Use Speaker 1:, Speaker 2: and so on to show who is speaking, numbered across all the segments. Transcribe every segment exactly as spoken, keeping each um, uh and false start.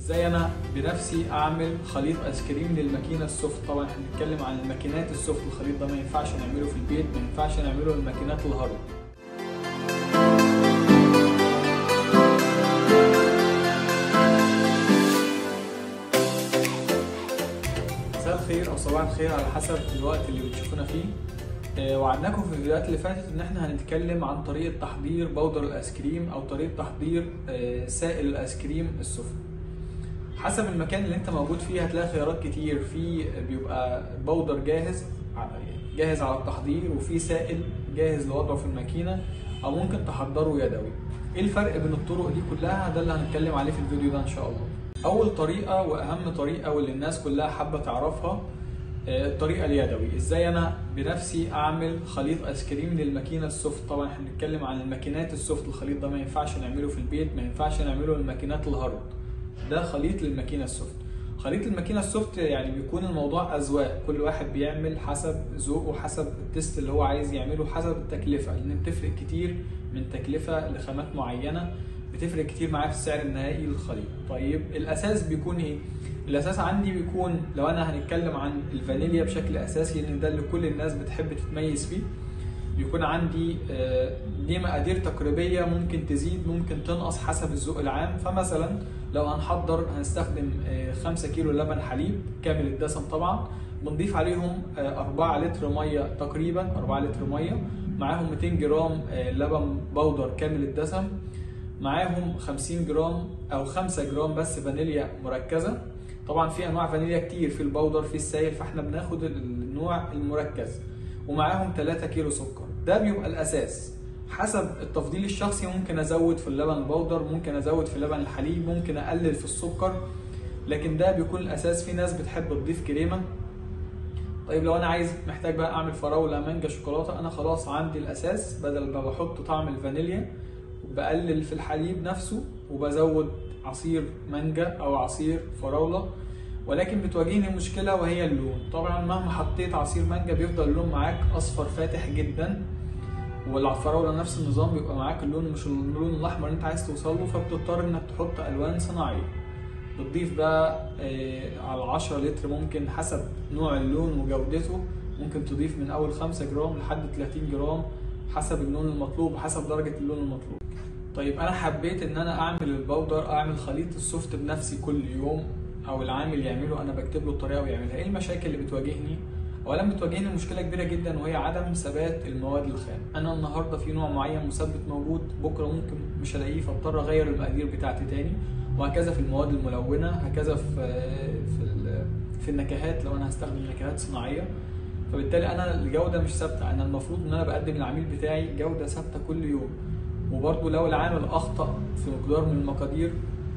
Speaker 1: ازاي انا بنفسي اعمل خليط ايس كريم للماكينه السوفت. طبعا احنا بنتكلم عن الماكينات السوفت، الخليط ده ما ينفعش نعمله في البيت، ما ينفعش نعمله للماكينات الهارد. مساء الخير او صباح الخير على حسب الوقت اللي بتشوفونا فيه. وعدناكم في الفيديوهات اللي فاتت ان احنا هنتكلم عن طريقه تحضير بودر الايس كريم او طريقه تحضير سائل الايس كريم السوفت. حسب المكان اللي انت موجود فيه هتلاقي خيارات كتير، في بيبقى بودر جاهز جاهز على التحضير، وفي سائل جاهز لوضعه في الماكينه، او ممكن تحضره يدوي. ايه الفرق بين الطرق دي كلها؟ ده اللي هنتكلم عليه في الفيديو ده ان شاء الله. اول طريقه واهم طريقه واللي الناس كلها حابه تعرفها الطريقه اليدوي. ازاي انا بنفسي اعمل خليط ايس كريم للماكينه السوفت. طبعا احنا بنتكلم عن الماكينات السوفت، الخليط ده ما ينفعش نعمله في البيت، ما ينفعش نعمله للماكينات الهارد. ده خليط للماكينه السوفت. خليط الماكينه السوفت يعني بيكون الموضوع اذواق، كل واحد بيعمل حسب ذوقه، حسب التست اللي هو عايز يعمله، حسب التكلفه، لان بتفرق كتير من تكلفه لخامات معينه، بتفرق كتير معايا في السعر النهائي للخليط. طيب الاساس بيكون ايه؟ الاساس عندي بيكون، لو انا هنتكلم عن الفانيليا بشكل اساسي لان ده اللي كل الناس بتحب تتميز فيه، بيكون عندي دي مقادير تقريبيه، ممكن تزيد ممكن تنقص حسب الذوق العام. فمثلا لو هنحضر هنستخدم خمسة كيلو لبن حليب كامل الدسم، طبعا بنضيف عليهم أربعة لتر ميه تقريبا، أربعة لتر ميه، معاهم مئتين جرام لبن بودر كامل الدسم، معاهم خمسين جرام او خمسة جرام بس فانيليا مركزه. طبعا في انواع فانيليا كتير، في البودر في السائل، فاحنا بناخد النوع المركز، ومعاهم ثلاثة كيلو سكر. ده بيبقى الاساس. حسب التفضيل الشخصي ممكن ازود في اللبن البودر، ممكن ازود في اللبن الحليب، ممكن اقلل في السكر، لكن ده بيكون الاساس. في ناس بتحب تضيف كريمه. طيب لو انا عايز محتاج بقى اعمل فراوله مانجا شوكولاته، انا خلاص عندي الاساس، بدل ما بحط طعم الفانيليا بقلل في الحليب نفسه وبزود عصير مانجا او عصير فراوله. ولكن بتواجهني مشكله وهي اللون. طبعا مهما حطيت عصير مانجا بيفضل اللون معاك اصفر فاتح جدا، والفراوله نفس النظام، بيبقى معاك اللون مش اللون الاحمر اللي انت عايز توصل له، فبتضطر انك تحط الوان صناعيه. بتضيف بقى على عشرة لتر، ممكن حسب نوع اللون وجودته ممكن تضيف من اول خمسة جرام لحد ثلاثين جرام حسب اللون المطلوب وحسب درجه اللون المطلوب. طيب انا حبيت ان انا اعمل البودر، اعمل خليط السوفت بنفسي كل يوم، او العامل يعمله، انا بكتب له الطريقه ويعملها. ايه المشاكل اللي بتواجهني؟ اولا بتواجهني مشكله كبيره جدا وهي عدم ثبات المواد الخام. انا النهارده في نوع معين مثبت موجود، بكره ممكن مش هلاقيه، فاضطر اغير المقادير بتاعتي تاني، وهكذا في المواد الملونه، هكذا في في في النكهات لو انا هستخدم نكهات صناعيه. فبالتالي انا الجوده مش ثابته. انا المفروض ان انا بقدم للعميل بتاعي جوده ثابته كل يوم. وبرضه لو العامل اخطا في مقدار من المقادير،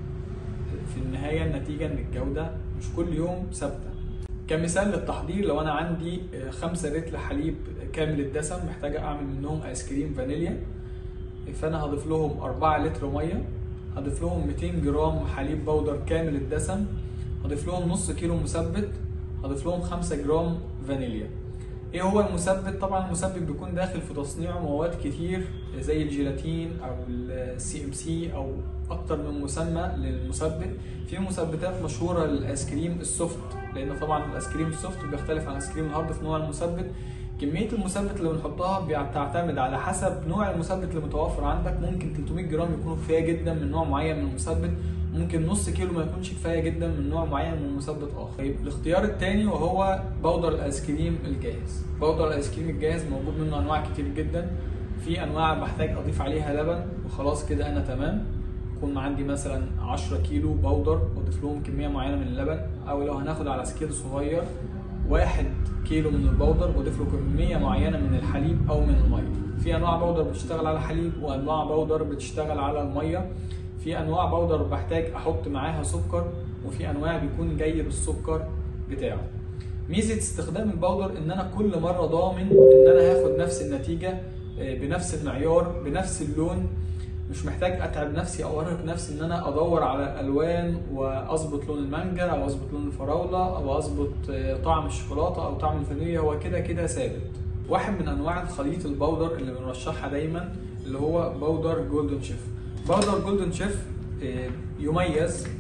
Speaker 1: في النهايه النتيجه ان الجوده مش كل يوم ثابته. كمثال للتحضير، لو انا عندي خمسة لتر حليب كامل الدسم محتاج اعمل منهم ايس كريم فانيليا، فانا هضيف لهم أربعة لتر ميه، هضيف لهم مئتين جرام حليب بودر كامل الدسم، هضيف لهم نص كيلو مثبت، هضيف لهم خمسة جرام فانيليا. ايه هو المثبت؟ طبعا المثبت بيكون داخل في تصنيعه مواد كتير زي الجيلاتين او السي ام سي او اكتر من مسمى للمثبت. في مثبتات مشهوره للايس كريم السوفت، لان طبعا الايس كريم السوفت بيختلف عن الايس كريم الهارد في نوع المثبت. كميه المثبت اللي بنحطها بتعتمد على حسب نوع المثبت اللي متوفر عندك. ممكن ثلاثمئة جرام يكونوا كفايه جدا من نوع معين من المثبت، ممكن نص كيلو ما يكونش كفايه جدا من نوع معين من مثبت اخر. طيب الاختيار الثاني وهو بودر الايس كريم الجاهز. بودر الايس كريم الجاهز موجود منه انواع كتير جدا. في انواع بحتاج اضيف عليها لبن وخلاص كده انا تمام. يكون عندي مثلا عشرة كيلو بودر واضيف لهم كميه معينه من اللبن، او لو هناخد على سكيل صغير واحد كيلو من البودر واضيف له كميه معينه من الحليب او من الميه. في انواع بودر بتشتغل على الحليب وانواع بودر بتشتغل على الميه. في انواع بودر بحتاج احط معاها سكر، وفي انواع بيكون جاي بالسكر بتاعه. ميزه استخدام البودر ان انا كل مره ضامن ان انا هاخد نفس النتيجه بنفس المعيار بنفس اللون. مش محتاج اتعب نفسي او ارهق نفسي ان انا ادور على الالوان واظبط لون المانجا او اظبط لون الفراوله او اظبط طعم الشوكولاته او طعم الفانيليا. هو كده كده ثابت. واحد من انواع الخليط البودر اللي بنرشحها دايما اللي هو بودر جولدن شيف. بودر جولدن شيف يميز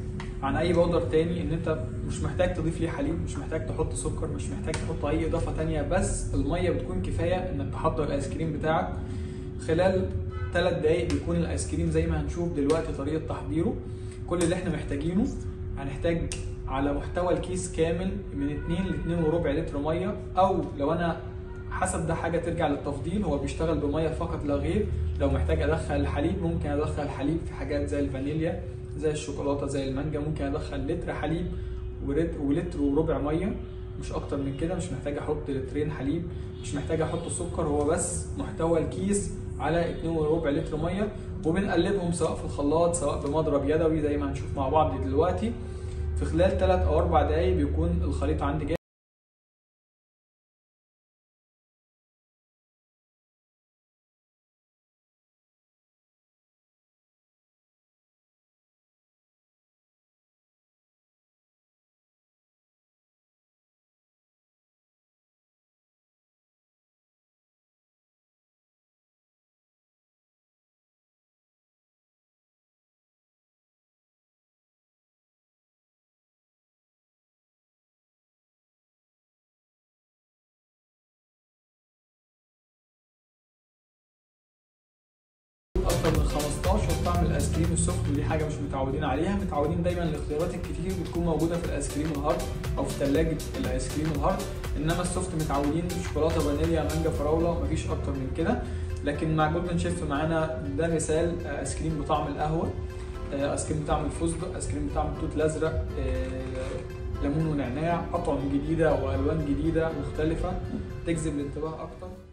Speaker 1: عن اي بودر تاني ان انت مش محتاج تضيف ليه حليب، مش محتاج تحط سكر، مش محتاج تحط اي اضافه تانيه، بس الميه بتكون كفايه انك تحضر الايس كريم بتاعك. خلال ثلاث دقايق بيكون الايس كريم زي ما هنشوف دلوقتي طريقه تحضيره. كل اللي احنا محتاجينه، هنحتاج على محتوى الكيس كامل من اتنين ل اتنين وربع لتر ميه، او لو انا حسب ده حاجه ترجع للتفضيل، هو بيشتغل بميه فقط لا غير. لو محتاج ادخل الحليب ممكن ادخل حليب في حاجات زي الفانيليا، زي الشوكولاته، زي المانجا، ممكن ادخل لتر حليب ولتر وربع ميه، مش اكتر من كده. مش محتاج احط لترين حليب، مش محتاج احط سكر، هو بس محتوى الكيس على اتنين وربع لتر ميه، وبنقلبهم سواء في الخلاط سواء بمضرب يدوي زي ما هنشوف مع بعض دلوقتي. في خلال ثلاث او اربع دقايق بيكون الخليط عندي جاهز. اكتر من خمستاشر طعم الايس كريم السوفت، ودي حاجه مش متعودين عليها. متعودين دايما الاختيارات الكتير بتكون موجوده في الايس كريم الهارد او في ثلاجه الايس كريم الهارد، انما السوفت متعودين شوكولاته، فانيليا، مانجا، فراوله، مفيش اكتر من كده. لكن مع جولدن شيف معانا ده مثال ايس كريم بطعم القهوه، ايس كريم بطعم الفستق، ايس كريم بطعم التوت الازرق، ليمون ونعناع، اطعم جديده والوان جديده مختلفه تجذب الانتباه اكتر.